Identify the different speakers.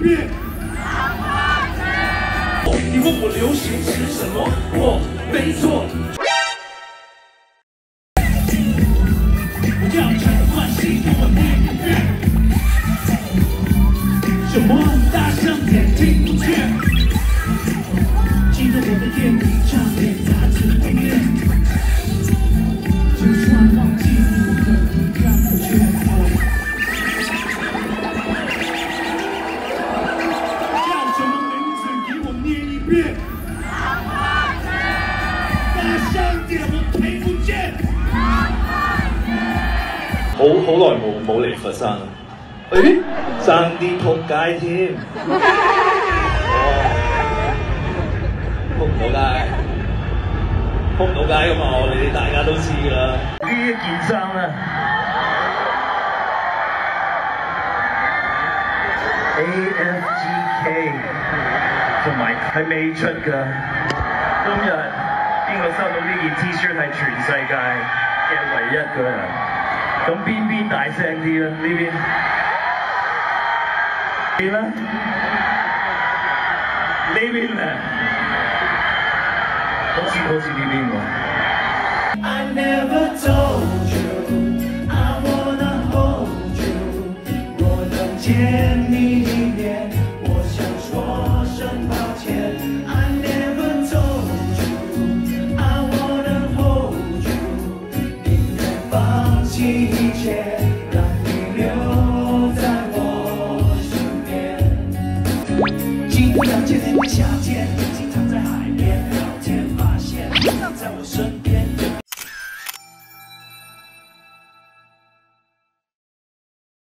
Speaker 1: 遍。你问我流行是什么？我没错。不要讲关系，跟我念一遍。什么？大声点，听不见。记得我的电笔、唱片、杂志封面。就算忘记你的，让我却好。叫什么名字？给我念一遍。大聲啲，我聽唔見。
Speaker 2: 好耐冇嚟佛山啦。誒，爭啲撲街添。撲唔到街，撲唔到街噶嘛？我哋大家都知㗎啦。呢一件衫啊 ，AFGK 同埋係未出㗎。今日邊個收到呢件 T-shirt 係全世界嘅唯一個人。咁邊大聲啲啦？呢邊邊啦？呢邊啊？好似呢邊喎。I never told you I wanna hold you， 若能见你一面，我想说声抱歉。I never told you I wanna hold you， 宁愿放弃一切，让你留在我身边。记得2000年的夏天。